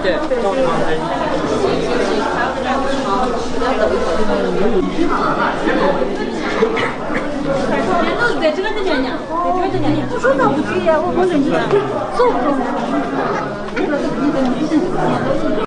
对，中长针。 对，这个是娘娘，对，这个是娘娘。我说那不对呀，我认识，走不走？